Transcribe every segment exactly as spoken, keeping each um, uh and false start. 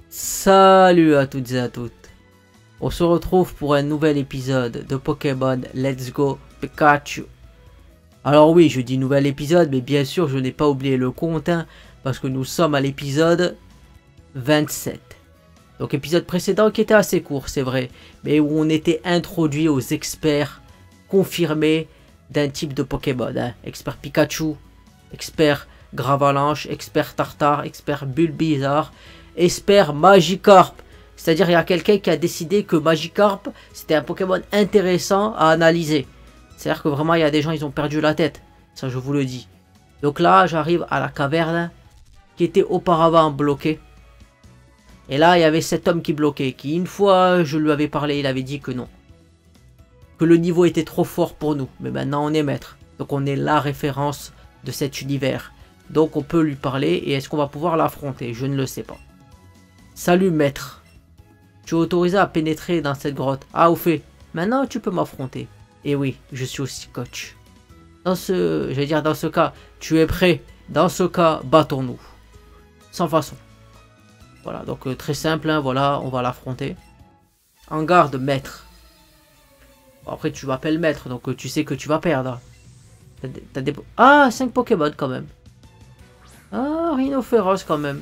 Salut à toutes et à toutes. On se retrouve pour un nouvel épisode de Pokémon Let's Go Pikachu. Alors oui, je dis nouvel épisode, mais bien sûr je n'ai pas oublié le compte, hein, parce que nous sommes à l'épisode vingt-sept. Donc épisode précédent qui était assez court, c'est vrai, mais où on était introduit aux experts confirmés d'un type de Pokémon. Hein. Expert Pikachu, expert Gravalanche, expert Tartare, expert Bulbizarre, expert Magikarp. C'est-à-dire il y a quelqu'un qui a décidé que Magikarp c'était un Pokémon intéressant à analyser. C'est-à-dire que vraiment il y a des gens ils ont perdu la tête. Ça je vous le dis. Donc là j'arrive à la caverne qui était auparavant bloquée. Et là il y avait cet homme qui bloquait. Qui une fois je lui avais parlé il avait dit que non. Que le niveau était trop fort pour nous. Mais maintenant on est maître. Donc on est la référence de cet univers. Donc on peut lui parler et est-ce qu'on va pouvoir l'affronter? Je ne le sais pas. Salut maître. Tu es autorisé à pénétrer dans cette grotte. Ah au fait, maintenant tu peux m'affronter. Et oui, je suis aussi coach. Dans ce, je vais dire dans ce cas, tu es prêt? Dans ce cas, battons-nous. Sans façon. Voilà, donc euh, très simple, hein, voilà, on va l'affronter. En garde maître. Bon, après tu m'appelles maître, donc euh, tu sais que tu vas perdre. T'as des, t'as des... Ah, cinq Pokémon quand même. Ah, Rhinophéros quand même.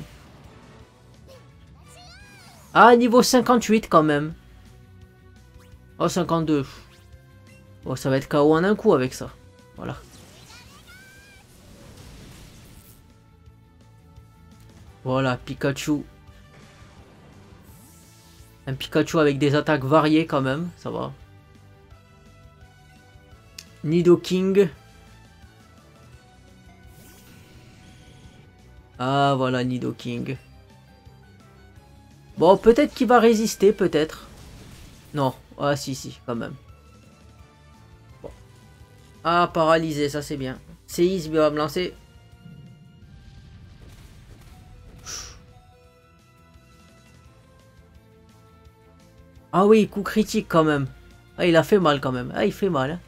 Ah, niveau cinquante-huit quand même. Oh, cinquante-deux. Bon, ça va être K O en un coup avec ça. Voilà. Voilà, Pikachu. Un Pikachu avec des attaques variées quand même, ça va. Nidoking. Ah, voilà, Nidoking. Bon, peut-être qu'il va résister, peut-être. Non. Ah, si, si, quand même. Bon. Ah, paralysé, ça c'est bien. Séisme, il va me lancer. Ah oui, coup critique quand même. Ah, il a fait mal quand même. Ah, il fait mal. Hein.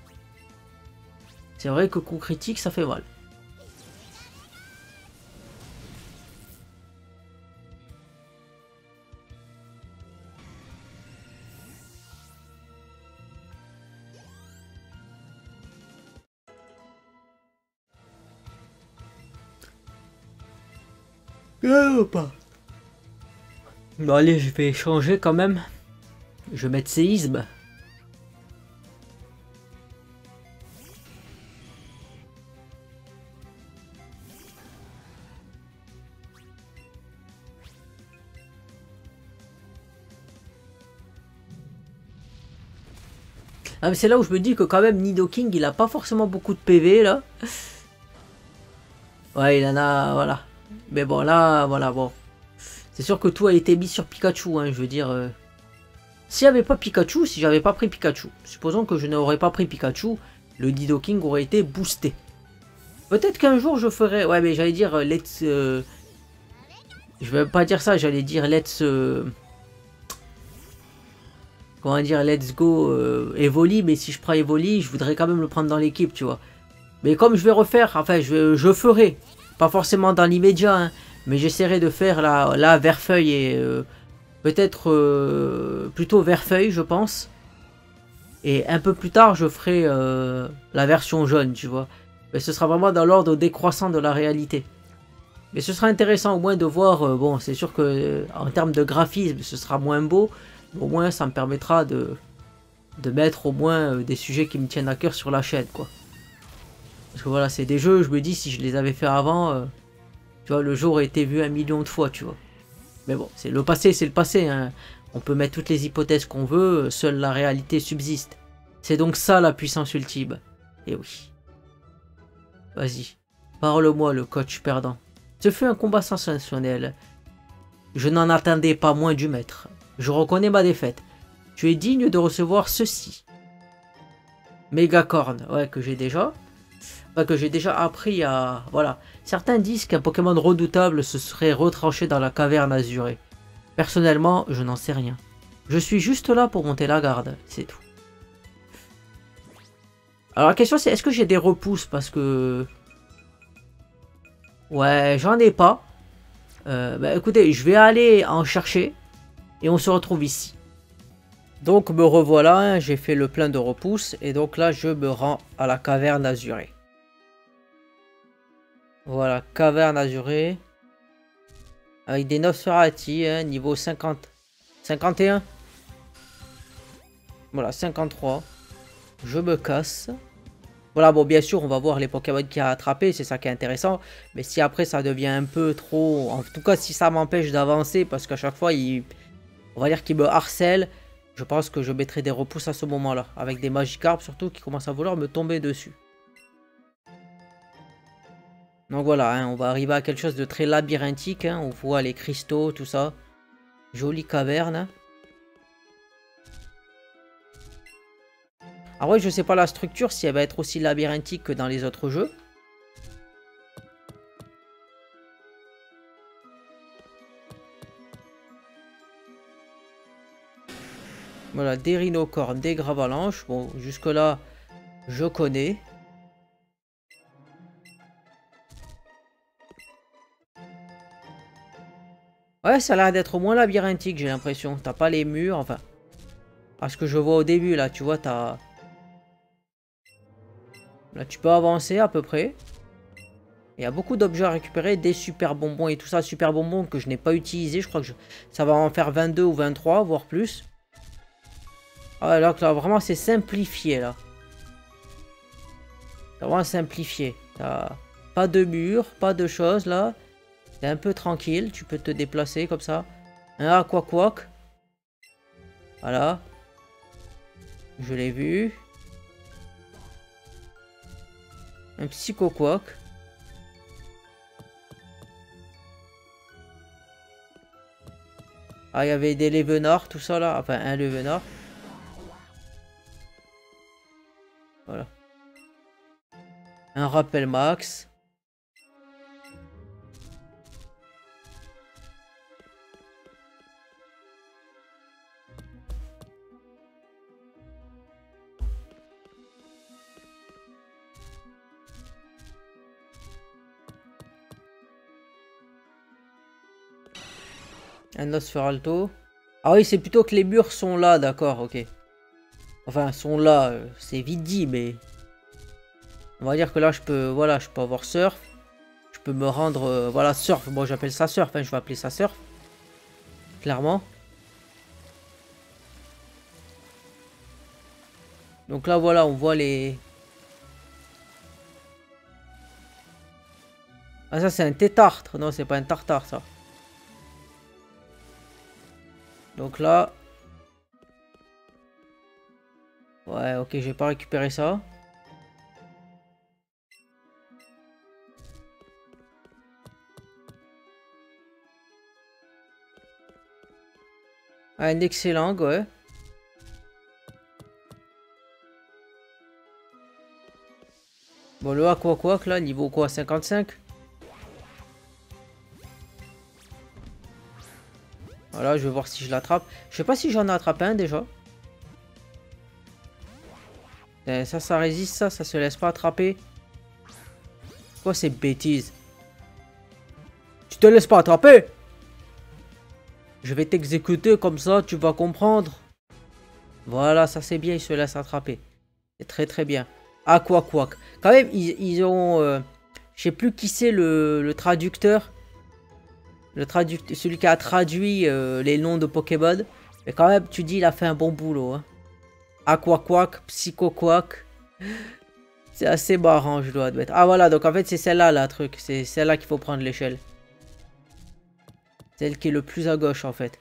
C'est vrai que coup critique, ça fait mal. Ou pas. Bon allez, je vais changer quand même. Je vais mettre séisme. Ah mais c'est là où je me dis que quand même Nidoking il a pas forcément beaucoup de P V là. Ouais il en a, voilà. Mais bon là, voilà bon. C'est sûr que tout a été mis sur Pikachu, hein, je veux dire. Euh... S'il n'y avait pas Pikachu, si j'avais pas pris Pikachu, supposons que je n'aurais pas pris Pikachu, le Nidoking aurait été boosté. Peut-être qu'un jour je ferai... Ouais mais j'allais dire euh, let's... Euh... Je vais pas dire ça, j'allais dire let's... Euh... Comment dire, let's go euh, Evoli, mais si je prends Evoli, je voudrais quand même le prendre dans l'équipe, tu vois. Mais comme je vais refaire, enfin je, je ferai, pas forcément dans l'immédiat, hein, mais j'essaierai de faire la, la Verfeuille et euh, peut-être euh, plutôt Verfeuille, je pense. Et un peu plus tard, je ferai euh, la version jaune, tu vois. Mais ce sera vraiment dans l'ordre décroissant de la réalité. Mais ce sera intéressant au moins de voir, euh, bon, c'est sûr que euh, en termes de graphisme, ce sera moins beau. Au moins, ça me permettra de, de mettre au moins euh, des sujets qui me tiennent à cœur sur la chaîne, quoi. Parce que voilà, c'est des jeux, je me dis, si je les avais fait avant, euh, tu vois, le jeu aurait été vu un million de fois, tu vois. Mais bon, c'est le passé, c'est le passé, hein. On peut mettre toutes les hypothèses qu'on veut, seule la réalité subsiste. C'est donc ça la puissance ultime. Et oui. Vas-y, parle-moi, le coach perdant. Ce fut un combat sensationnel. Je n'en attendais pas moins du maître. Je reconnais ma défaite. Tu es digne de recevoir ceci. Mégacorn, ouais, que j'ai déjà. Enfin, que j'ai déjà appris à... Voilà. Certains disent qu'un Pokémon redoutable se serait retranché dans la caverne azurée. Personnellement, je n'en sais rien. Je suis juste là pour monter la garde, c'est tout. Alors la question c'est, est-ce que j'ai des repousses? Parce que... Ouais, j'en ai pas. Euh, bah, écoutez, je vais aller en chercher. Et on se retrouve ici. Donc me revoilà, hein, j'ai fait le plein de repousse. Et donc là, je me rends à la caverne azurée. Voilà, caverne azurée. Avec des Nosferatu, hein, niveau cinquante. cinquante et un. Voilà, cinquante-trois. Je me casse. Voilà, bon, bien sûr, on va voir les Pokémon qu'il y a à attraper, c'est ça qui est intéressant. Mais si après, ça devient un peu trop... En tout cas, si ça m'empêche d'avancer, parce qu'à chaque fois, il... on va dire qu'il me harcèle, je pense que je mettrai des repousses à ce moment-là. Avec des Magikarp, surtout, qui commencent à vouloir me tomber dessus. Donc voilà, hein, on va arriver à quelque chose de très labyrinthique. Hein, on voit les cristaux, tout ça. Jolie caverne. Ah ouais, je sais pas la structure, si elle va être aussi labyrinthique que dans les autres jeux. Voilà, des rhinocornes, des gravalanches. Bon, jusque-là, je connais. Ouais, ça a l'air d'être moins labyrinthique, j'ai l'impression. T'as pas les murs, enfin... À ce que je vois au début, là, tu vois, t'as... Là, tu peux avancer à peu près. Il y a beaucoup d'objets à récupérer, des super bonbons et tout ça. Super bonbons que je n'ai pas utilisé. Je crois que je... ça va en faire vingt-deux ou vingt-trois, voire plus. Ah, là, là vraiment, c'est simplifié, là. C'est vraiment simplifié. T'as pas de mur, pas de choses, là. C'est un peu tranquille. Tu peux te déplacer comme ça. Un aquaquack. Voilà. Je l'ai vu. Un psychoquack. Ah, il y avait des Levenards, tout ça là. Enfin, un Levenard. Voilà. Un rappel max. Un Nosferatu. Ah oui, c'est plutôt que les murs sont là, d'accord, ok. Enfin, sont là, euh, c'est vite dit, mais... On va dire que là, je peux, voilà, je peux avoir surf. Je peux me rendre, euh, voilà, surf. Moi, j'appelle ça surf, hein, je vais appeler ça surf. Clairement. Donc là, voilà, on voit les... Ah, ça, c'est un tétartre. Non, c'est pas un tartare, ça. Donc là... Ouais, ok, je vais pas récupérer ça. Un excellent, ouais. Bon, le aquaquack, là, niveau quoi, cinquante-cinq. Voilà, je vais voir si je l'attrape. Je sais pas si j'en ai attrapé un déjà. Et ça, ça résiste, ça, ça se laisse pas attraper. Quoi ces bêtises? Tu te laisses pas attraper? Je vais t'exécuter comme ça, tu vas comprendre. Voilà, ça c'est bien, il se laisse attraper. C'est très très bien. Aquaquack. Quand même, ils, ils ont... Euh, je sais plus qui c'est le, le traducteur. Le traducteur, celui qui a traduit euh, les noms de Pokémon. Mais quand même, tu dis, il a fait un bon boulot. Hein. Aquaquack, Psychoquack. C'est assez marrant, je dois admettre. Ah voilà, donc en fait, c'est celle-là, la truc. C'est celle-là qu'il faut prendre l'échelle. Celle qui est le plus à gauche, en fait.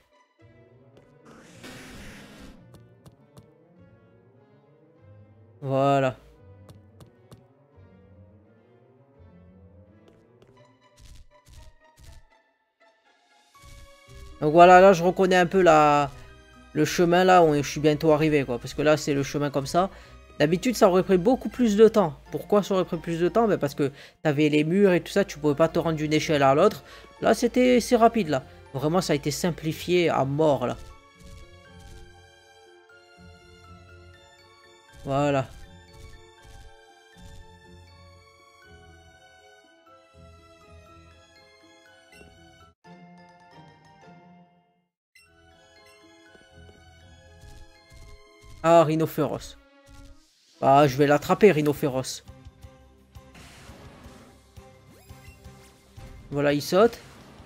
Voilà. Donc voilà, là, je reconnais un peu la... le chemin, là, où je suis bientôt arrivé, quoi. Parce que là, c'est le chemin comme ça. D'habitude, ça aurait pris beaucoup plus de temps. Pourquoi ça aurait pris plus de temps? Ben parce que t'avais les murs et tout ça, tu pouvais pas te rendre d'une échelle à l'autre. Là, c'était c'est rapide, là. Vraiment, ça a été simplifié à mort, là. Voilà. Ah, Rhinophéros. Ah, je vais l'attraper, Rhinophéros. Voilà, il saute.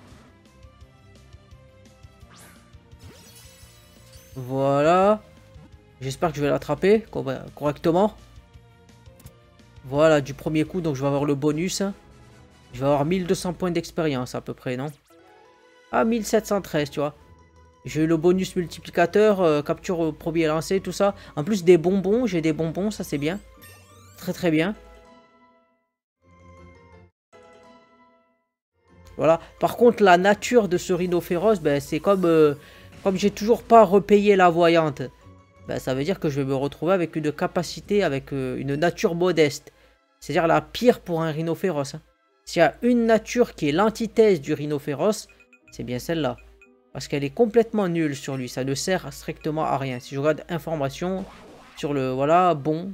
Voilà. J'espère que je vais l'attraper correctement. Voilà, du premier coup, donc je vais avoir le bonus. Je vais avoir mille deux cents points d'expérience à peu près, non? Ah, mille sept cent treize, tu vois. J'ai eu le bonus multiplicateur, euh, capture au premier lancé, tout ça. En plus des bonbons, j'ai des bonbons, ça c'est bien. Très très bien. Voilà. Par contre, la nature de ce rhinophéros, ben, c'est comme... Euh, comme j'ai toujours pas repayé la voyante. Ben, ça veut dire que je vais me retrouver avec une capacité, avec euh, une nature modeste. C'est-à-dire la pire pour un rhinophéros. Hein. S'il y a une nature qui est l'antithèse du rhinophéros, c'est bien celle-là. Parce qu'elle est complètement nulle sur lui. Ça ne sert strictement à rien. Si je regarde information sur le... Voilà, bon.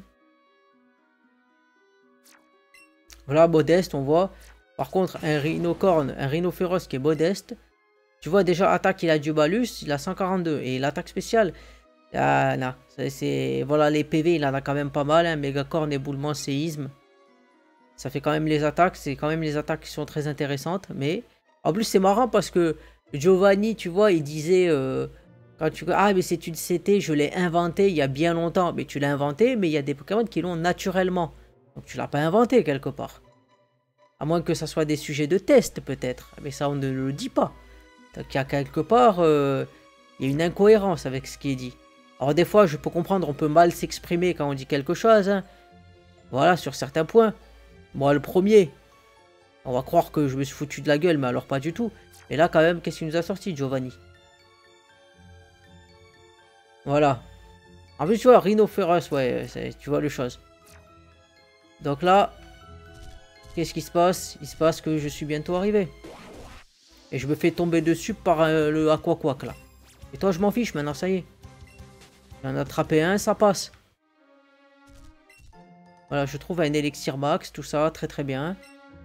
Voilà, modeste, on voit. Par contre, un rhinocorne, un rhinophéros qui est modeste. Tu vois, déjà, attaque, il a du malus. Il a cent quarante-deux. Et l'attaque spéciale... Ah, non. C'est... Voilà, les P V, il en a quand même pas mal. Hein. Mégacorne, éboulement, séisme. Ça fait quand même les attaques. C'est quand même les attaques qui sont très intéressantes. Mais... En plus, c'est marrant parce que... Giovanni, tu vois, il disait... Euh, quand tu... Ah, mais c'est une C T, je l'ai inventé il y a bien longtemps. Mais tu l'as inventé, mais il y a des Pokémon qui l'ont naturellement. Donc tu l'as pas inventé quelque part. À moins que ça soit des sujets de test, peut-être. Mais ça, on ne le dit pas. Donc il y a quelque part... Euh, il y a une incohérence avec ce qui est dit. Alors des fois, je peux comprendre, on peut mal s'exprimer quand on dit quelque chose. Hein. Voilà, sur certains points. Moi, le premier. On va croire que je me suis foutu de la gueule, mais alors pas du tout. Et là, quand même, qu'est-ce qu'il nous a sorti, Giovanni? Voilà. En plus, tu vois, rhinophéros, ouais, tu vois les choses. Donc là, qu'est-ce qui se passe? Il se passe que je suis bientôt arrivé. Et je me fais tomber dessus par euh, le Aquaquack, là. Et toi, je m'en fiche, maintenant, ça y est. J'en ai attrapé un, ça passe. Voilà, je trouve un élixir max, tout ça, très très bien.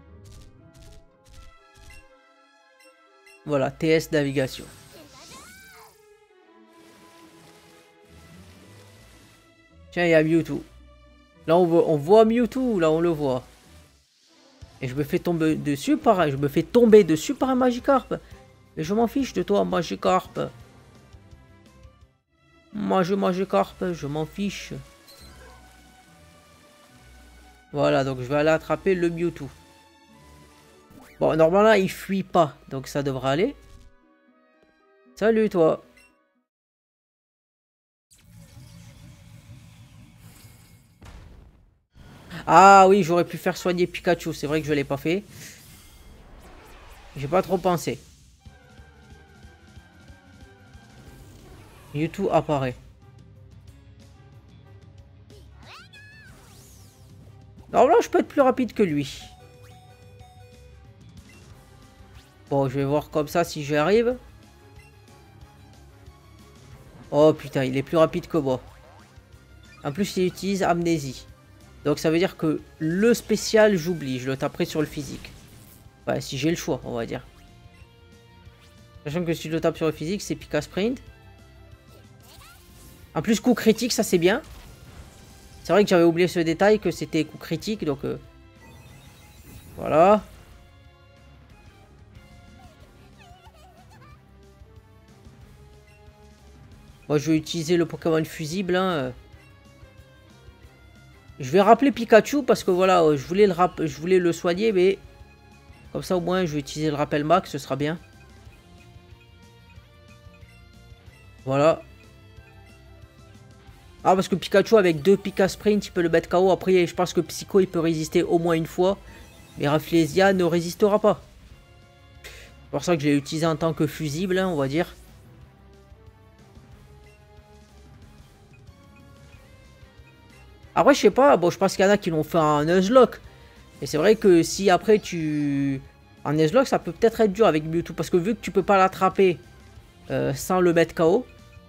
Voilà, T S navigation. Tiens, il y a Mewtwo. Là, on voit, on voit Mewtwo, là, on le voit. Et je me fais tomber dessus par, je me fais tomber dessus par un Magikarp. Mais je m'en fiche de toi, Magikarp. Moi, je Magikarp, je m'en fiche. Voilà, donc je vais aller attraper le Mewtwo. Bon, normalement, il fuit pas, donc ça devrait aller. Salut, toi. Ah oui, j'aurais pu faire soigner Pikachu. C'est vrai que je l'ai pas fait. J'ai pas trop pensé. Mewtwo apparaît. Alors là, je peux être plus rapide que lui. Bon, je vais voir comme ça si j'y arrive. Oh putain, il est plus rapide que moi. En plus, il utilise amnésie. Donc ça veut dire que le spécial, j'oublie. Je le taperai sur le physique. Ouais, si j'ai le choix, on va dire. Sachant que si je le tape sur le physique, c'est Pika Sprint. En plus, coup critique, ça c'est bien. C'est vrai que j'avais oublié ce détail, que c'était coup critique, donc... Euh, voilà. Moi, je vais utiliser le Pokémon fusible. Hein. Je vais rappeler Pikachu, parce que voilà, je voulais le, rap je voulais le soigner, mais... Comme ça, au moins, je vais utiliser le rappel max, ce sera bien. Voilà. Ah, parce que Pikachu, avec deux Pika Sprint, il peut le mettre K O. Après, je pense que Psycho, il peut résister au moins une fois. Mais Rafflesia ne résistera pas. C'est pour ça que je l'ai utilisé en tant que fusible, hein, on va dire. Après, je sais pas. Bon, je pense qu'il y en a qui l'ont fait en Nuzlocke. Et c'est vrai que si après tu... En Nuzlocke, ça peut peut-être être dur avec Mewtwo. Parce que vu que tu peux pas l'attraper euh, sans le mettre K O...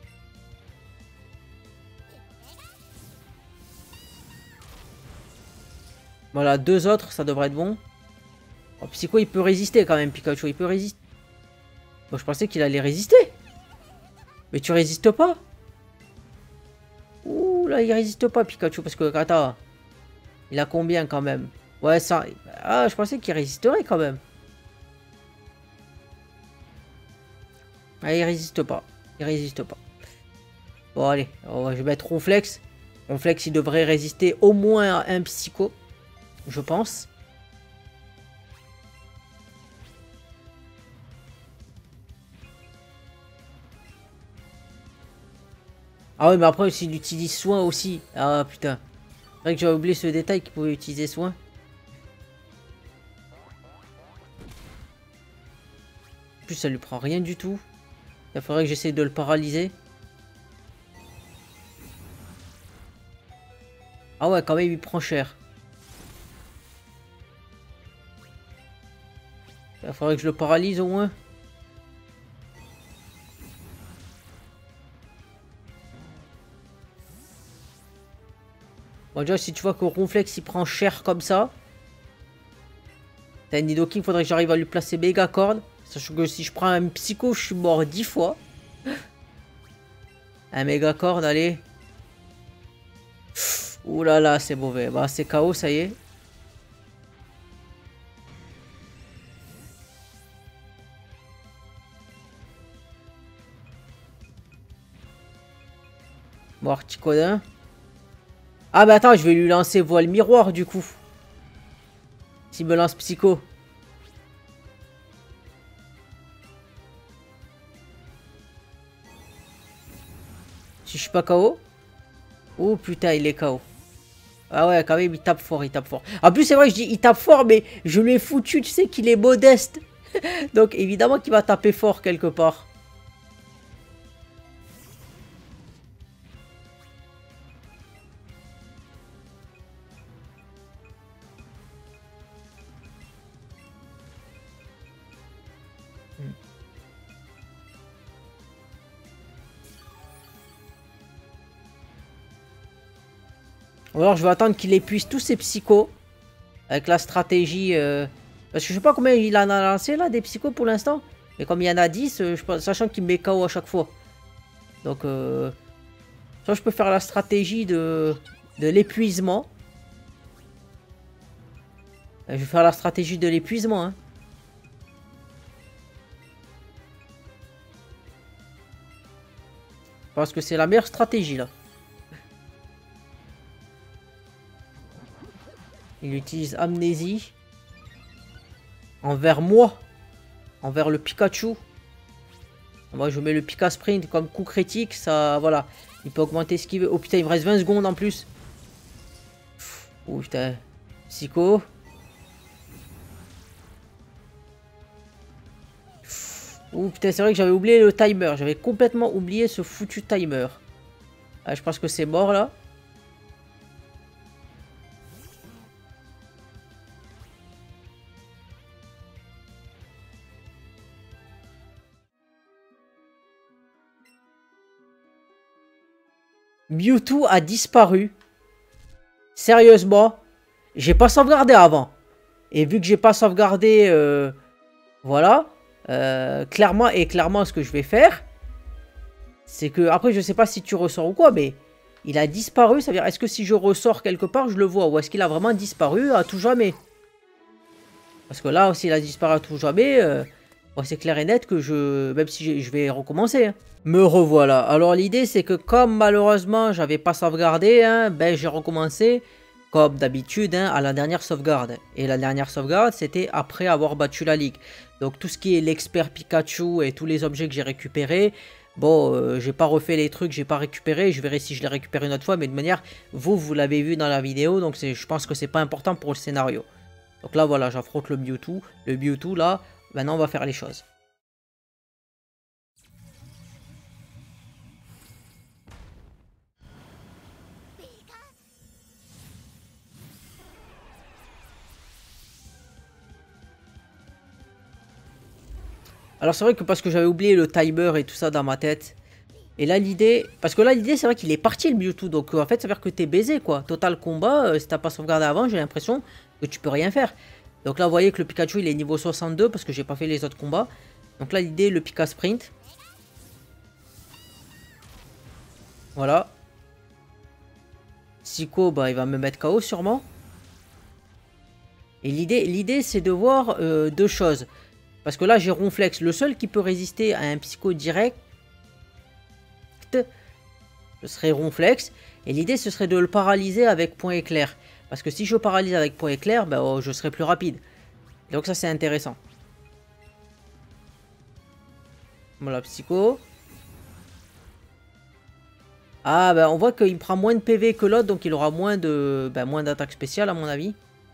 Voilà, deux autres, ça devrait être bon. Oh, Psycho, il peut résister quand même, Pikachu, il peut résister. Bon, je pensais qu'il allait résister. Mais tu résistes pas. Ouh. là, il résiste pas Pikachu parce que attends, il a combien quand même? Ouais, ça. Ah, je pensais qu'il résisterait quand même. Ah, il résiste pas. Il résiste pas. Bon, allez, je vais mettre Ronflex. Ronflex, il devrait résister au moins à un Psycho, je pense. Ah ouais, mais après, s'il utilise soin aussi. Ah putain. C'est vrai que j'avais oublié ce détail qu'il pouvait utiliser soin. En plus, ça lui prend rien du tout. Il faudrait que j'essaie de le paralyser. Ah ouais, quand même, il prend cher. Il faudrait que je le paralyse au moins. Bon, déjà, si tu vois que Ronflex il prend cher comme ça, t'as une Nidoking, faudrait que j'arrive à lui placer méga corne. Sachant que si je prends un Psycho, je suis mort dix fois. Un méga corne, allez. Ouh là là, c'est mauvais. Bah, c'est K O, ça y est. Bon, Articodin. Ah, mais attends, je vais lui lancer voile miroir du coup. S'il me lance Psycho. Si je suis pas K O. Oh putain, il est K O. Ah ouais, quand même, il tape fort, il tape fort. En plus, c'est vrai que je dis il tape fort, mais je lui ai foutu, tu sais qu'il est modeste. Donc, évidemment qu'il va taper fort quelque part. Ou alors je vais attendre qu'il épuise tous ses psychos. Avec la stratégie... Euh... Parce que je sais pas combien il en a lancé là, des psychos pour l'instant. Mais comme il y en a dix, euh, je pense... sachant qu'il me met K O à chaque fois. Donc... Euh... Soit je peux faire la stratégie de, de l'épuisement. Je vais faire la stratégie de l'épuisement. Hein. Je pense que c'est la meilleure stratégie là. Il utilise Amnésie. Envers moi. Envers le Pikachu. Moi je mets le Pika Sprint comme coup critique. Ça, voilà. Il peut augmenter ce qu'il veut. Oh putain, il me reste vingt secondes en plus. Oh putain. Psycho. Oh putain, c'est vrai que j'avais oublié le timer. J'avais complètement oublié ce foutu timer. Ah, je pense que c'est mort là. Mewtwo a disparu. Sérieusement. J'ai pas sauvegardé avant. Et vu que j'ai pas sauvegardé... Euh, voilà. Euh, clairement, et clairement, ce que je vais faire... C'est que... Après, je sais pas si tu ressors ou quoi, mais... Il a disparu. Ça veut dire, est-ce que si je ressors quelque part, je le vois? Ou est-ce qu'il a vraiment disparu à tout jamais? Parce que là, s'il a disparu à tout jamais... Euh, bon, c'est clair et net que je... Même si je vais recommencer... Hein. Me revoilà. Alors l'idée c'est que comme malheureusement j'avais pas sauvegardé, hein, ben j'ai recommencé comme d'habitude hein, à la dernière sauvegarde. Et la dernière sauvegarde c'était après avoir battu la ligue. Donc tout ce qui est l'expert Pikachu et tous les objets que j'ai récupérés, bon euh, j'ai pas refait les trucs, j'ai pas récupéré, je verrai si je les récupère une autre fois, mais de manière, vous vous l'avez vu dans la vidéo, donc je pense que c'est pas important pour le scénario. Donc là voilà, j'affronte le Mewtwo. Le Mewtwo là, maintenant on va faire les choses. Alors c'est vrai que parce que j'avais oublié le timer et tout ça dans ma tête. Et là l'idée... Parce que là l'idée c'est vrai qu'il est parti le Mewtwo. Donc en fait ça veut dire que t'es baisé quoi. Total combat, euh, si t'as pas sauvegardé avant, j'ai l'impression que tu peux rien faire. Donc là vous voyez que le Pikachu il est niveau soixante-deux parce que j'ai pas fait les autres combats. Donc là l'idée le Pika Sprint. Voilà. Psycho, bah, il va me mettre K O sûrement. Et l'idée, l'idée c'est de voir euh, deux choses. Parce que là, j'ai Ronflex. Le seul qui peut résister à un Psycho direct, ce serait Ronflex. Et l'idée, ce serait de le paralyser avec Point Éclair. Parce que si je paralyse avec Point Éclair, bah, oh, je serai plus rapide. Donc ça, c'est intéressant. Voilà, Psycho. Ah, bah, on voit qu'il prend moins de P V que l'autre, donc il aura moins de, bah, moins d'attaque spéciale, à mon avis.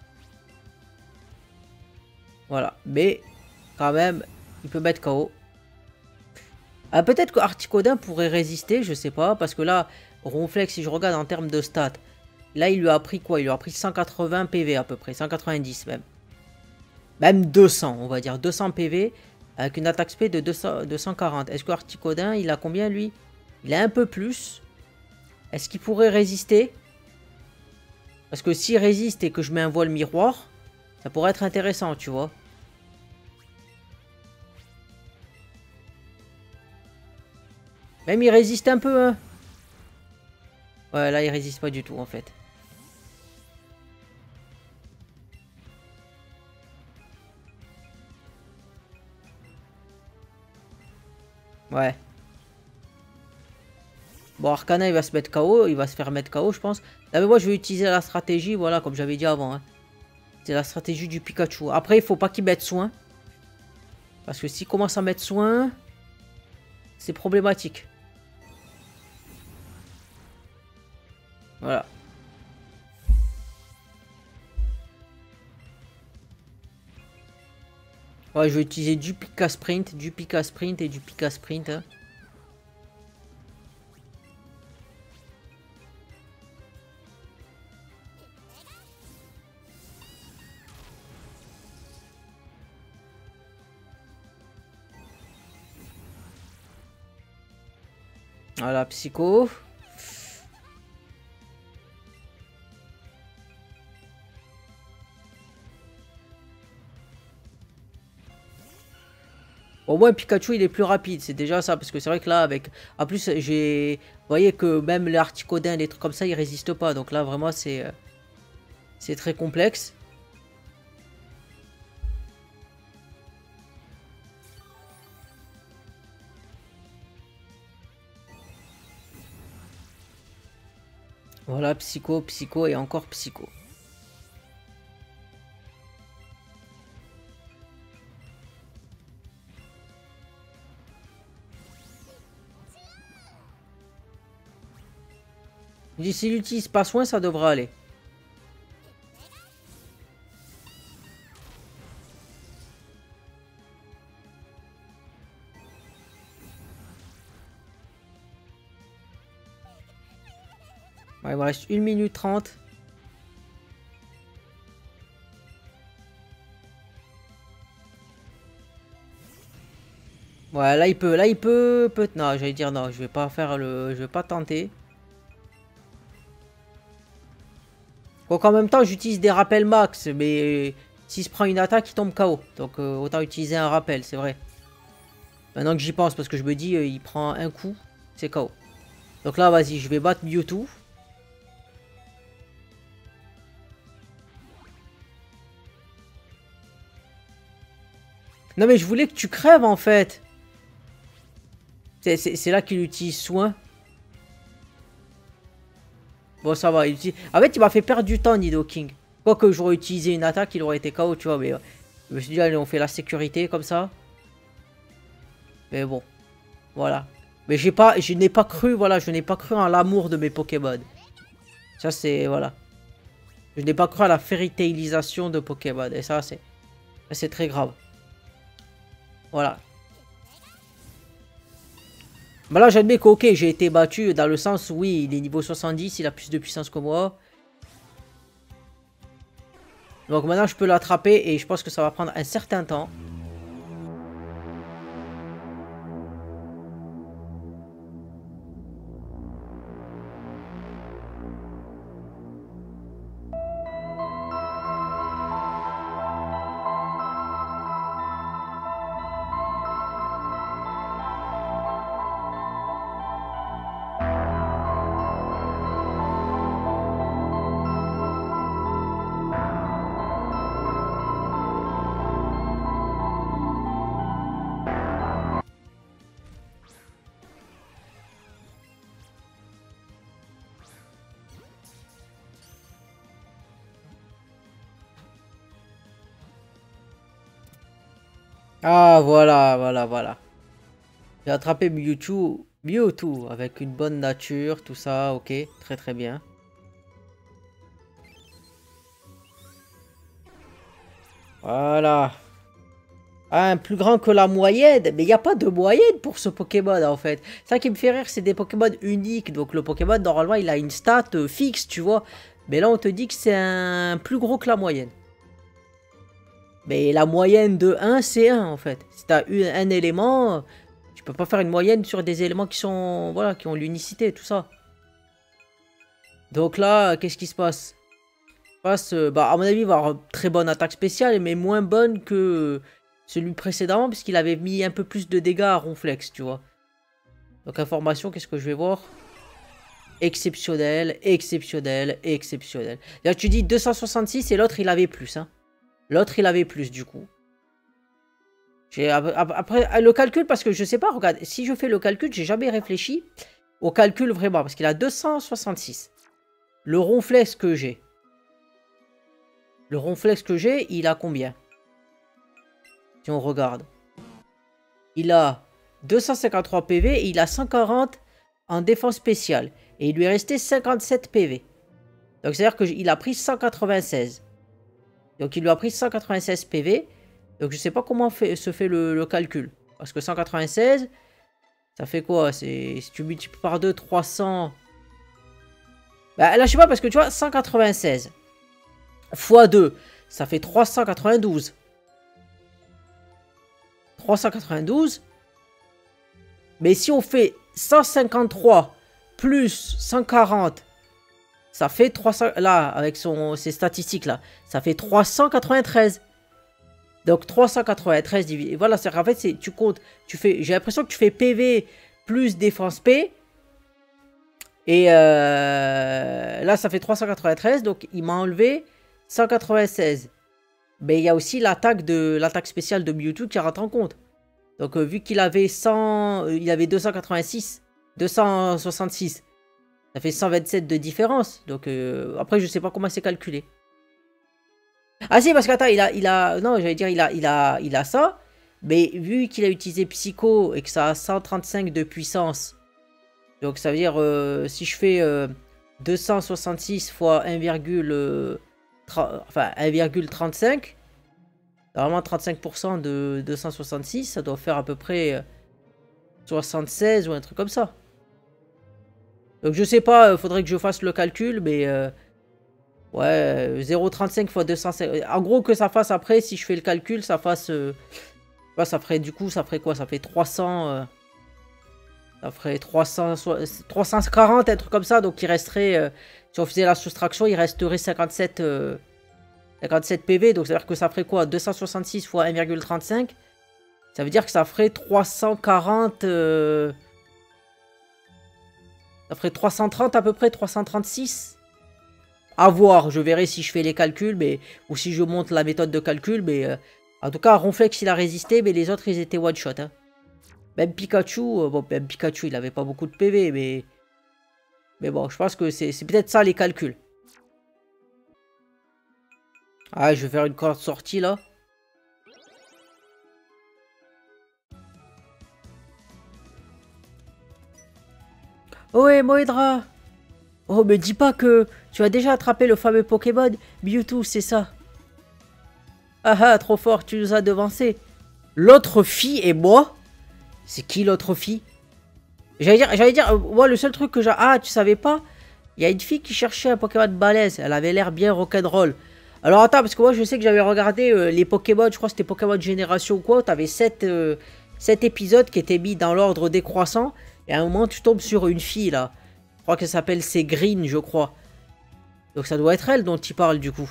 Voilà, mais quand même, il peut mettre K O. Ah, peut-être que Articodin pourrait résister, je sais pas, parce que là, Ronflex, si je regarde en termes de stats, là, il lui a pris quoi? Il lui a pris cent quatre-vingts P V à peu près, cent quatre-vingt-dix même. Même deux cents, on va dire, deux cents P V, avec une attaque spé de deux cents, deux cent quarante. Est-ce que Articodin, il a combien, lui? Il a un peu plus. Est-ce qu'il pourrait résister? Parce que s'il résiste et que je mets un voile miroir, ça pourrait être intéressant, tu vois. Même il résiste un peu, hein. Ouais, là, il résiste pas du tout, en fait. Ouais. Bon, Arcana, il va se mettre K O. Il va se faire mettre K O, je pense. Là, mais moi, je vais utiliser la stratégie, voilà, comme j'avais dit avant. Hein. C'est la stratégie du Pikachu. Après, il faut pas qu'il mette soin. Parce que s'il commence à mettre soin, c'est problématique. Voilà. Ouais, je vais utiliser du Pika Sprint, du Pika Sprint et du Pika Sprint. Hein. Voilà, Psycho. Au moins Pikachu il est plus rapide, c'est déjà ça, parce que c'est vrai que là avec... En plus j'ai... Vous voyez que même les Articodins, les trucs comme ça, ils résistent pas, donc là vraiment c'est... C'est très complexe. Voilà, Psycho, Psycho et encore Psycho. S'il n'utilise pas soin, ça devrait aller. Ouais, il me reste une minute trente. Ouais, là il peut, là il peut, peut non, j'allais dire non, je vais pas faire le, je vais pas tenter. Donc en même temps, j'utilise des rappels max, mais s'il se prend une attaque, il tombe K O. Donc euh, autant utiliser un rappel, c'est vrai. Maintenant que j'y pense, parce que je me dis, euh, il prend un coup, c'est K O. Donc là, vas-y, je vais battre Mewtwo. Non mais je voulais que tu crèves en fait. C'est là qu'il utilise soin. Bon, ça va. Il utilise... En fait, il m'a fait perdre du temps, Nidoking. Quoique j'aurais utilisé une attaque, il aurait été K O, tu vois. Mais euh, je me suis dit, allez, on fait la sécurité comme ça. Mais bon, voilà. Mais j'ai pas, je n'ai pas cru, voilà, je n'ai pas cru en l'amour de mes Pokémon. Ça, c'est, voilà. Je n'ai pas cru à la fairytailisation de Pokémon. Et ça, c'est c'est très grave. Voilà. Bah là, j'admets que, ok, j'ai été battu dans le sens où, oui, il est niveau soixante-dix, il a plus de puissance que moi. Donc maintenant, je peux l'attraper et je pense que ça va prendre un certain temps. Ah, voilà, voilà, voilà. J'ai attrapé Mewtwo, Mewtwo avec une bonne nature, tout ça, ok, très très bien. Voilà. Ah, un plus grand que la moyenne, mais il n'y a pas de moyenne pour ce Pokémon en fait. Ça qui me fait rire, c'est des Pokémon uniques, donc le Pokémon normalement il a une stat euh, fixe, tu vois. Mais là on te dit que c'est un plus gros que la moyenne. Mais la moyenne de un, c'est un en fait. Si tu as un élément, tu peux pas faire une moyenne sur des éléments qui sont, voilà, qui ont l'unicité, tout ça. Donc là, qu'est-ce qui se passe? Il passe, euh, bah, à mon avis, il va avoir une très bonne attaque spéciale, mais moins bonne que celui précédemment, puisqu'il avait mis un peu plus de dégâts à Ronflex, tu vois. Donc information, qu'est-ce que je vais voir? Exceptionnel, exceptionnel, exceptionnel. Là, tu dis deux cent soixante-six et l'autre, il avait plus, hein. L'autre, il avait plus, du coup. Après, le calcul, parce que je sais pas, regarde, si je fais le calcul, j'ai jamais réfléchi au calcul vraiment, parce qu'il a deux cent soixante-six. Le Ronflex que j'ai. Le Ronflex que j'ai, il a combien? Si on regarde. Il a deux cent cinquante-trois P V et il a cent quarante en défense spéciale. Et il lui est resté cinquante-sept P V. Donc c'est-à-dire qu'il a pris cent quatre-vingt-seize. Donc il lui a pris cent quatre-vingt-seize P V. Donc je sais pas comment fait, se fait le, le calcul. Parce que cent quatre-vingt-seize, ça fait quoi? Si tu multiplies par deux, trois cents... Bah là je sais pas parce que tu vois, cent quatre-vingt-seize fois deux, ça fait trois cent quatre-vingt-douze. trois cent quatre-vingt-douze. Mais si on fait cent cinquante-trois plus cent quarante, ça fait trois cents... Là, avec son, ses statistiques là, ça fait trois cent quatre-vingt-treize. Donc trois cent quatre-vingt-treize divisé. Voilà, c'est en fait, tu comptes, tu fais. J'ai l'impression que tu fais P V plus défense P. Et euh, là, ça fait trois cent quatre-vingt-treize. Donc il m'a enlevé cent quatre-vingt-seize. Mais il y a aussi l'attaque de l'attaque spéciale de Mewtwo qui rentre en compte. Donc euh, vu qu'il avait cent, euh, il avait deux cent quatre-vingt-six, deux cent soixante-six. Ça fait cent vingt-sept de différence. Donc euh, après, je sais pas comment c'est calculé. Ah si, parce qu'attends, il a, il a, non, j'allais dire, il a, il a, il a ça, mais vu qu'il a utilisé Psycho et que ça a cent trente-cinq de puissance, donc ça veut dire, euh, si je fais euh, deux cent soixante-six fois un virgule trente-cinq, normalement trente-cinq pour cent de deux cent soixante-six, ça doit faire à peu près soixante-seize ou un truc comme ça. Donc je sais pas, il faudrait que je fasse le calcul, mais... Euh, ouais, zéro virgule trente-cinq fois deux cent cinquante. En gros, que ça fasse après, si je fais le calcul, ça fasse... Euh, bah, ça ferait du coup, ça ferait quoi? Ça fait trois cents... Euh, ça ferait trois cents, trois cent quarante, un truc comme ça. Donc il resterait... Euh, si on faisait la soustraction, il resterait cinquante-sept, euh, cinquante-sept P V. Donc ça veut dire que ça ferait quoi? deux cent soixante-six fois un virgule trente-cinq. Ça veut dire que ça ferait trois cent quarante... Euh, ça ferait trois cent trente à peu près, trois cent trente-six. À voir, je verrai si je fais les calculs, mais ou si je monte la méthode de calcul, mais euh, en tout cas, Ronflex il a résisté, mais les autres ils étaient one shot. Hein. Même Pikachu, euh, bon, même Pikachu il avait pas beaucoup de P V, mais mais bon, je pense que c'est peut-être ça les calculs. Ah, je vais faire une corde sortie là. Ouais, Moedra. Oh, me dis pas que tu as déjà attrapé le fameux Pokémon Mewtwo, c'est ça? Ah ah, trop fort, tu nous as devancé. L'autre fille et moi? C'est qui l'autre fille? J'allais dire, j'allais dire, euh, moi le seul truc que j'ai... Ah, tu savais pas? Il y a une fille qui cherchait un Pokémon balèze. Elle avait l'air bien rock'n'roll. Alors attends, parce que moi je sais que j'avais regardé euh, les Pokémon, je crois que c'était Pokémon Génération ou quoi. T'avais sept épisodes qui étaient mis dans l'ordre décroissant. Et à un moment tu tombes sur une fille là. Je crois qu'elle s'appelle c'est Green, je crois. Donc ça doit être elle dont il parle du coup.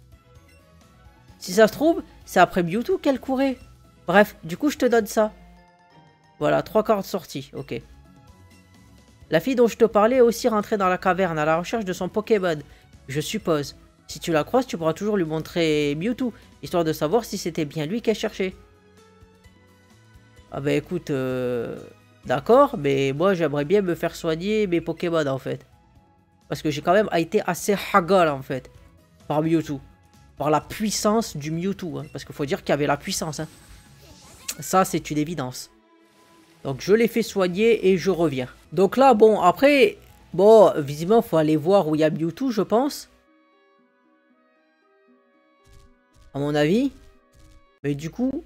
Si ça se trouve, c'est après Mewtwo qu'elle courait. Bref, du coup je te donne ça. Voilà, trois cartes sorties, ok. La fille dont je te parlais est aussi rentrée dans la caverne à la recherche de son Pokémon, je suppose. Si tu la croises, tu pourras toujours lui montrer Mewtwo, histoire de savoir si c'était bien lui qu'elle cherchait. Ah bah écoute, euh... d'accord, mais moi j'aimerais bien me faire soigner mes Pokémon en fait. Parce que j'ai quand même été assez hagal en fait, par Mewtwo. Par la puissance du Mewtwo, hein. Parce qu'il faut dire qu'il y avait la puissance. Hein. Ça, c'est une évidence. Donc, je l'ai fait soigner et je reviens. Donc là, bon, après... Bon, visiblement, il faut aller voir où il y a Mewtwo, je pense. À mon avis. Mais du coup...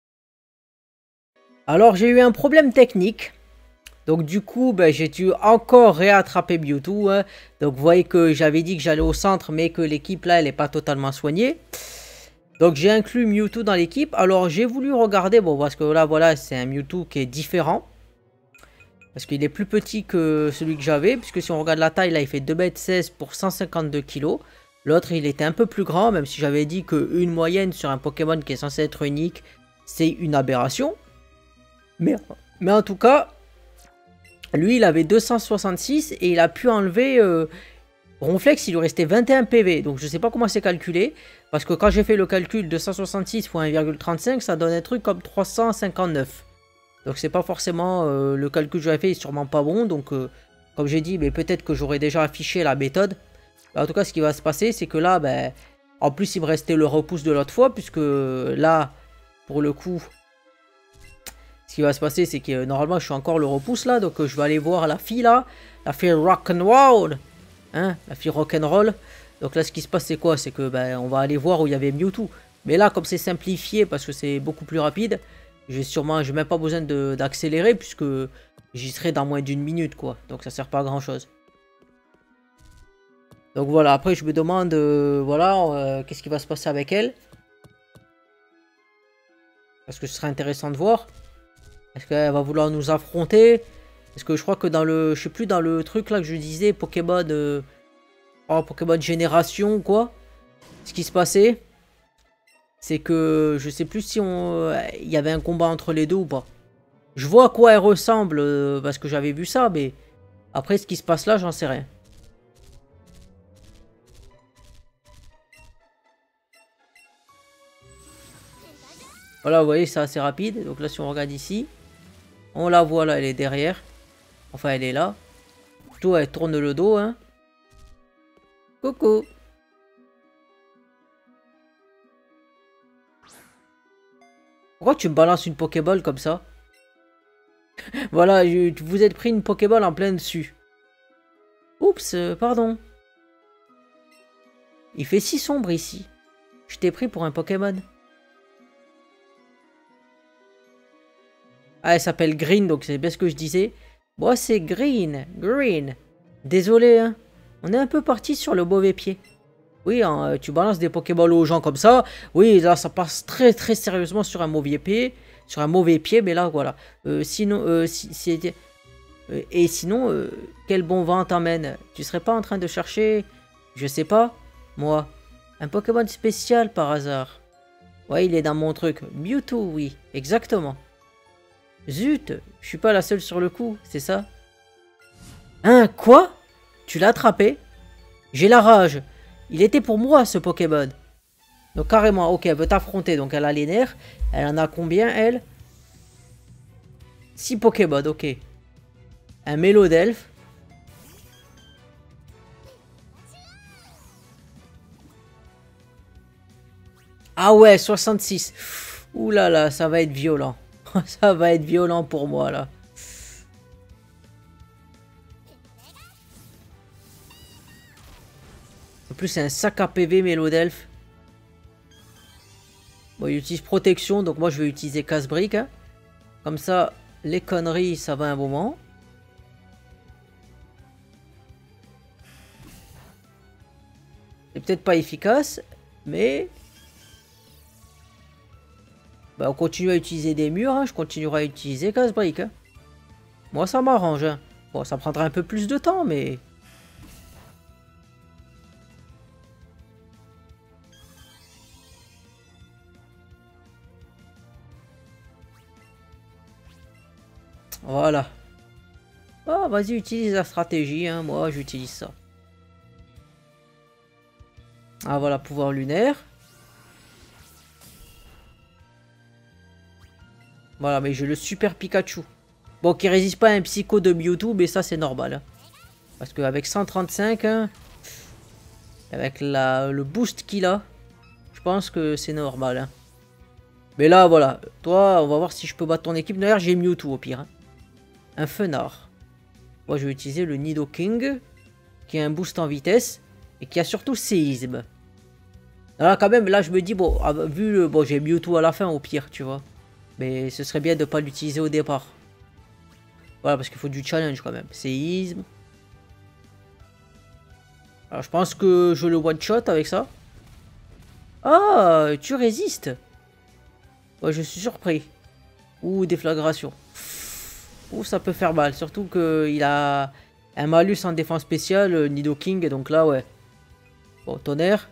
Alors, j'ai eu un problème technique. Donc, du coup, ben, j'ai dû encore réattraper Mewtwo. Hein. Donc, vous voyez que j'avais dit que j'allais au centre, mais que l'équipe, là, elle n'est pas totalement soignée. Donc, j'ai inclus Mewtwo dans l'équipe. Alors, j'ai voulu regarder, bon, parce que là, voilà, c'est un Mewtwo qui est différent. Parce qu'il est plus petit que celui que j'avais. Puisque si on regarde la taille, là, il fait deux mètres seize pour cent cinquante-deux kilos. L'autre, il était un peu plus grand. Même si j'avais dit qu'une moyenne sur un Pokémon qui est censé être unique, c'est une aberration. Mais, mais en tout cas, lui, il avait deux cent soixante-six. Et il a pu enlever... Euh, Ronflex, il lui restait vingt et un P V. Donc, je ne sais pas comment c'est calculé. Parce que quand j'ai fait le calcul, deux cent soixante-six fois un virgule trente-cinq, ça donne un truc comme trois cent cinquante-neuf. Donc c'est pas forcément euh, le calcul que j'avais fait est sûrement pas bon. Donc euh, comme j'ai dit, mais peut-être que j'aurais déjà affiché la méthode. En tout cas, ce qui va se passer, c'est que là, ben, en plus il me restait le repousse de l'autre fois. Puisque là, pour le coup, ce qui va se passer, c'est que normalement je suis encore le repousse là. Donc euh, je vais aller voir la fille là. La fille rock'n'roll. Hein, la fille rock'n'roll. Donc là, ce qui se passe, c'est quoi? C'est que ben, on va aller voir où il y avait Mewtwo. Mais là, comme c'est simplifié, parce que c'est beaucoup plus rapide... J'ai sûrement, j'ai même pas besoin d'accélérer puisque j'y serai dans moins d'une minute quoi. Donc ça sert pas à grand chose. Donc voilà, après je me demande, euh, voilà, euh, qu'est-ce qui va se passer avec elle. Parce que ce serait intéressant de voir. Est-ce qu'elle va vouloir nous affronter? Parce que je crois que dans le, je sais plus dans le truc là que je disais, Pokémon, euh, oh, Pokémon Génération quoi. Ce qui se passait. C'est que je sais plus si on, il y avait un combat entre les deux ou pas. Je vois à quoi elle ressemble euh, parce que j'avais vu ça, mais après ce qui se passe là, j'en sais rien. Voilà, vous voyez, c'est assez rapide. Donc là, si on regarde ici, on la voit là, elle est derrière. Enfin, elle est là. Plutôt, elle tourne le dos, hein. Coucou. Pourquoi tu me balances une Pokéball comme ça? Voilà, je, vous êtes pris une Pokéball en plein dessus. Oups, euh, pardon. Il fait si sombre ici. Je t'ai pris pour un Pokémon. Ah, elle s'appelle Green, donc c'est bien ce que je disais. Bon, c'est Green, Green. Désolé, hein. On est un peu parti sur le mauvais pied. Oui, hein, tu balances des Pokéballs aux gens comme ça. Oui, là, ça passe très très sérieusement sur un mauvais pied. Sur un mauvais pied, mais là, voilà. Euh, sinon, euh, si, si, euh, et sinon, euh, quel bon vent t'emmène? Tu serais pas en train de chercher, je sais pas, moi, un Pokémon spécial par hasard? Ouais, il est dans mon truc. Mewtwo, oui, exactement. Zut, je suis pas la seule sur le coup, c'est ça? Hein, quoi? Tu l'as attrapé? J'ai la rage. Il était pour moi, ce Pokémon. Donc carrément, ok, elle veut t'affronter. Donc elle a les nerfs. Elle en a combien, elle? six Pokémon, ok. Un Mélodelphe. Ah ouais, soixante-six. Ouh là là, ça va être violent. Ça va être violent pour moi, là. En plus, c'est un sac à P V, Mélodelphe. Bon, il utilise protection, donc moi, je vais utiliser casse-brique. Hein. Comme ça, les conneries, ça va un moment. C'est peut-être pas efficace, mais... Bah, on continue à utiliser des murs, hein. Je continuerai à utiliser casse-brique. Hein. Moi, ça m'arrange. Hein. Bon, ça prendra un peu plus de temps, mais... Voilà. Ah, vas-y, utilise la stratégie. Hein. Moi, j'utilise ça. Ah, voilà, pouvoir lunaire. Voilà, mais j'ai le super Pikachu. Bon, qui résiste pas à un psycho de Mewtwo, mais ça, c'est normal. Hein. Parce qu'avec cent trente-cinq, hein, avec la, le boost qu'il a, je pense que c'est normal. Hein. Mais là, voilà. Toi, on va voir si je peux battre ton équipe. D'ailleurs, j'ai Mewtwo au pire. Hein. Un Fenard. Moi, je vais utiliser le Nidoking, qui a un boost en vitesse, et qui a surtout séisme. Alors quand même, là, je me dis, bon, vu le... Bon, j'ai Mewtwo à la fin, au pire, tu vois. Mais ce serait bien de ne pas l'utiliser au départ. Voilà, parce qu'il faut du challenge, quand même. Séisme. Alors, je pense que je le one-shot avec ça. Ah, tu résistes. Ouais, je suis surpris. Ouh, déflagration. Ouh, ça peut faire mal. Surtout qu'il a un malus en défense spéciale, Nidoking. Donc là, ouais. Bon, tonnerre.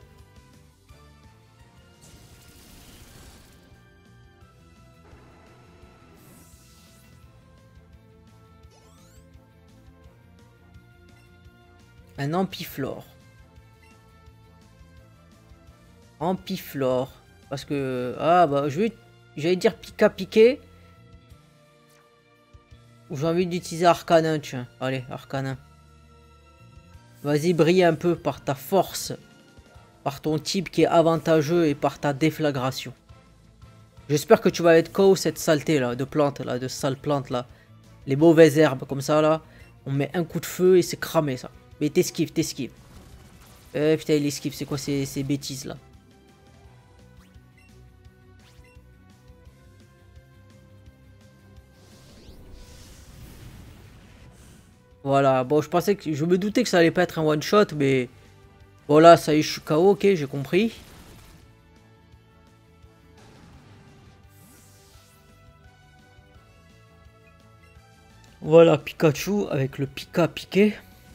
Un Ampiflore. Ampiflore. Parce que... Ah, bah, je vais... J'allais dire Pika Piqué. Ou j'ai envie d'utiliser Arcanin, tiens. Allez, Arcanin. Vas-y, brille un peu par ta force. Par ton type qui est avantageux et par ta déflagration. J'espère que tu vas être K O cette saleté là, de plantes là, de sales plantes là. Les mauvaises herbes comme ça là. On met un coup de feu et c'est cramé ça. Mais t'esquives, t'esquives. Eh putain, il esquive, c'est quoi ces, ces bêtises là? Voilà, bon je pensais que... Je me doutais que ça allait pas être un one shot, mais... Voilà, ça y est, je suis K O, ok, j'ai compris. Voilà, Pikachu avec le Pika piqué.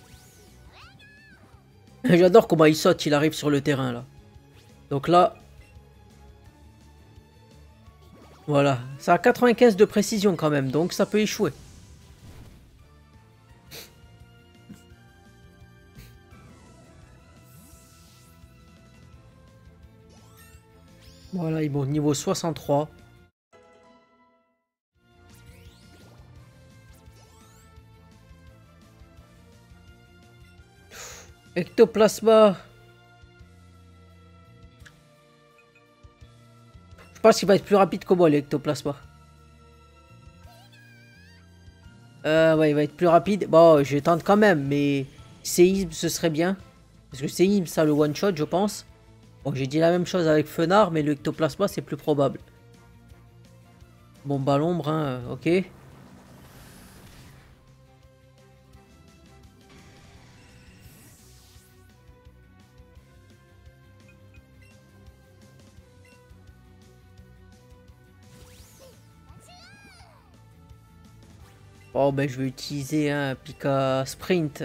J'adore comment il saute, il arrive sur le terrain là. Donc là... Voilà, ça a quatre-vingt-quinze de précision quand même, donc ça peut échouer. Voilà, ils vont niveau soixante-trois. Ectoplasma. Je pense qu'il va être plus rapide que moi, l'ectoplasma. Euh, ouais, il va être plus rapide. Bon, je tente quand même, mais... Séisme, ce serait bien. Parce que Séisme, ça le one-shot, je pense. Bon, j'ai dit la même chose avec Fenard, mais l'ectoplasma, c'est plus probable. Bon, bah l'ombre, hein, ok. Oh, ben je vais utiliser un Pika Sprint.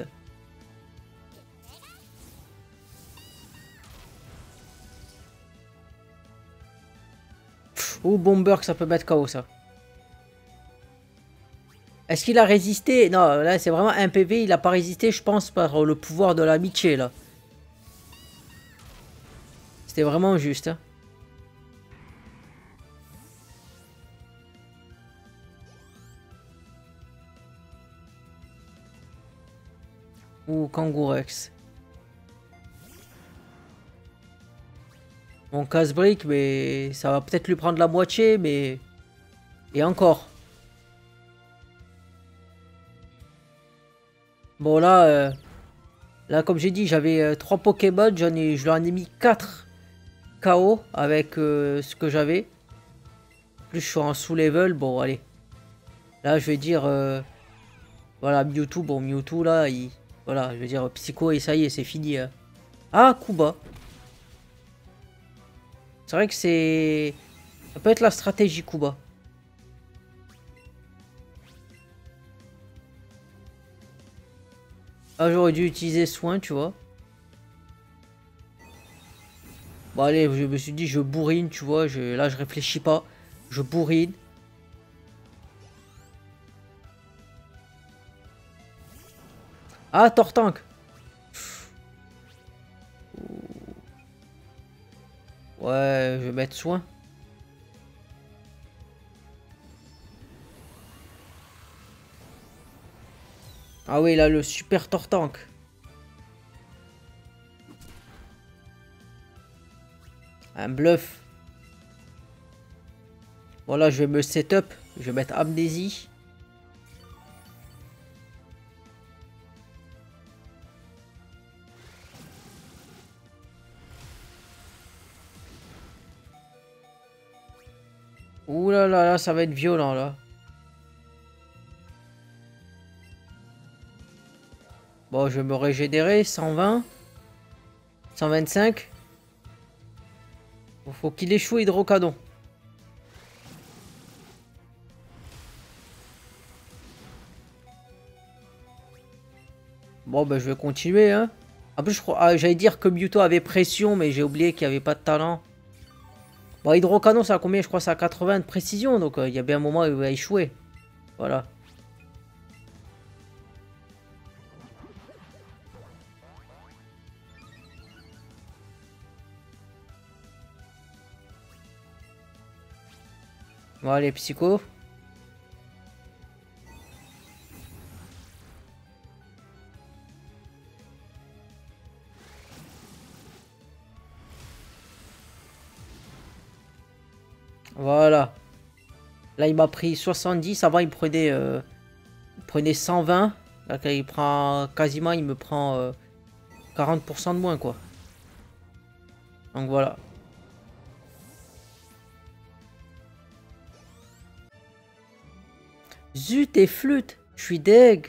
Ou Bomber, que ça peut mettre K O ça. Est-ce qu'il a résisté? Non, là c'est vraiment un P V, il a pas résisté, je pense, par le pouvoir de l'amitié là. C'était vraiment juste. Hein. Ou Kangourex. On casse brique, mais ça va peut-être lui prendre la moitié, mais... Et encore. Bon là, euh... là comme j'ai dit, j'avais euh, trois Pokémon, j'en ai, je leur en ai mis quatre K O avec euh, ce que j'avais. Plus je suis en sous-level, bon allez. Là je vais dire... Euh... Voilà, Mewtwo, bon Mewtwo là, il... Voilà, je veux dire Psycho et ça y est, c'est fini. Hein. Ah, Kuba. C'est vrai que c'est... Ça peut être la stratégie Kuba. Ah, j'aurais dû utiliser soin, tu vois. Bon, allez, je me suis dit, je bourrine, tu vois. Je... Là, je réfléchis pas. Je bourrine. Ah, Tortank. Ouais, je vais mettre soin. Ah oui, là, le super Tortank. Un bluff. Voilà, je vais me setup. Je vais mettre amnésie. Ouh là là là, ça va être violent là. Bon, je vais me régénérer. cent vingt. cent vingt-cinq. Faut qu'il échoue hydrocanon. Bon, ben je vais continuer, hein. En plus, je crois, ah, j'allais dire que Mewtwo avait pression, mais j'ai oublié qu'il n'y avait pas de talent. Bon, hydrocanon, ça a combien? Je crois que ça a quatre-vingts de précision, donc euh, il y a bien un moment où il va échouer. Voilà. Bon, allez, psycho. Voilà. Là, il m'a pris soixante-dix. Avant, il prenait, euh, il prenait cent vingt. Là, il prend quasiment, il me prend euh, quarante pour cent de moins, quoi. Donc, voilà. Zut et flûte. Je suis deg.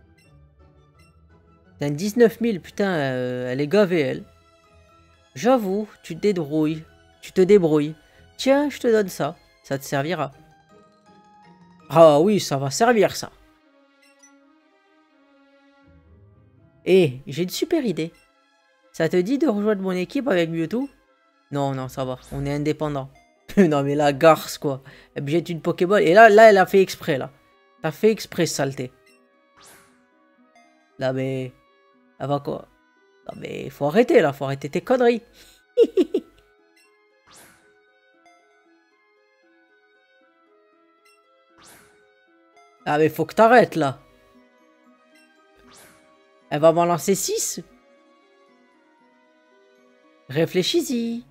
T'as dix-neuf mille. Putain, euh, elle est gavée, elle. J'avoue, tu te débrouilles. Tu te débrouilles. Tiens, je te donne ça. Ça te servira. Ah oui, ça va servir, ça. Eh, j'ai une super idée. Ça te dit de rejoindre mon équipe avec Mewtwo? Non, non, ça va. On est indépendant. Non, mais la garce, quoi. Elle jette une Pokéball. Et là, là, elle a fait exprès, là. T'as fait exprès, saleté. Là, mais... Elle va quoi? Non, mais faut arrêter, là. Faut arrêter tes conneries. Ah, mais faut que t'arrêtes, là. Elle va m'en lancer six. Réfléchis-y.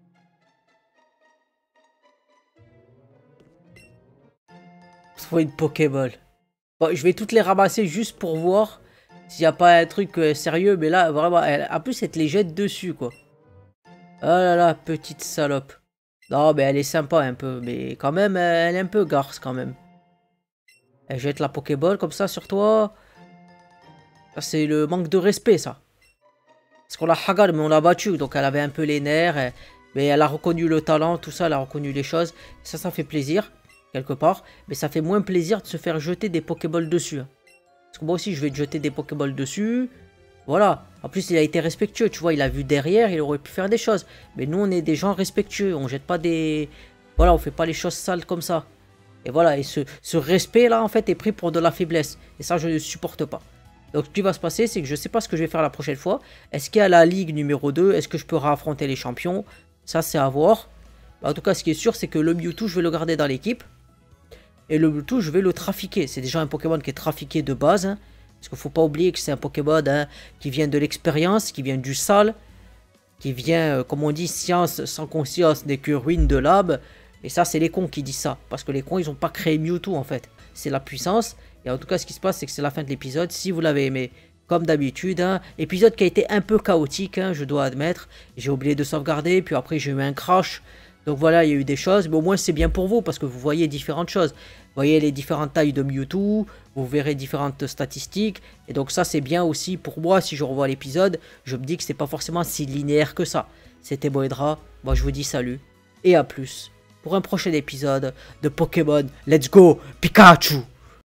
Faut une Pokéball. Bon, je vais toutes les ramasser juste pour voir s'il n'y a pas un truc euh, sérieux. Mais là, vraiment, elle, en plus, elle te les jette dessus, quoi. Oh là là, petite salope. Non, mais elle est sympa un peu. Mais quand même, elle est un peu garce, quand même. Elle jette la Pokéball comme ça sur toi. C'est le manque de respect, ça. Parce qu'on l'a hagar, mais on l'a battu. Donc elle avait un peu les nerfs. Elle... Mais elle a reconnu le talent, tout ça. Elle a reconnu les choses. Ça, ça fait plaisir, quelque part. Mais ça fait moins plaisir de se faire jeter des Pokéballs dessus. Parce que moi aussi, je vais te jeter des Pokéballs dessus. Voilà. En plus, il a été respectueux. Tu vois, il a vu derrière. Il aurait pu faire des choses. Mais nous, on est des gens respectueux. On jette pas des... Voilà, on fait pas les choses sales comme ça. Et voilà. Et ce, ce respect-là, en fait, est pris pour de la faiblesse. Et ça, je ne supporte pas. Donc ce qui va se passer, c'est que je sais pas ce que je vais faire la prochaine fois. Est-ce qu'il y a la ligue numéro deux? Est-ce que je peux réaffronter les champions? Ça, c'est à voir. En tout cas, ce qui est sûr, c'est que le Mewtwo, je vais le garder dans l'équipe. Et le Mewtwo, je vais le trafiquer. C'est déjà un Pokémon qui est trafiqué de base. Hein, parce qu'il ne faut pas oublier que c'est un Pokémon hein, qui vient de l'expérience, qui vient du sale. Qui vient, euh, comme on dit, science sans conscience n'est que ruine de l'âme. Et ça, c'est les cons qui disent ça. Parce que les cons, ils n'ont pas créé Mewtwo, en fait. C'est la puissance. Et en tout cas, ce qui se passe, c'est que c'est la fin de l'épisode. Si vous l'avez aimé, comme d'habitude, hein, épisode qui a été un peu chaotique, hein, je dois admettre. J'ai oublié de sauvegarder, puis après j'ai eu un crash. Donc voilà, il y a eu des choses, mais au moins c'est bien pour vous, parce que vous voyez différentes choses. Vous voyez les différentes tailles de Mewtwo, vous verrez différentes statistiques. Et donc ça, c'est bien aussi pour moi, si je revois l'épisode, je me dis que c'est pas forcément si linéaire que ça. C'était Boedra, moi je vous dis salut, et à plus, pour un prochain épisode de Pokémon Let's Go Pikachu.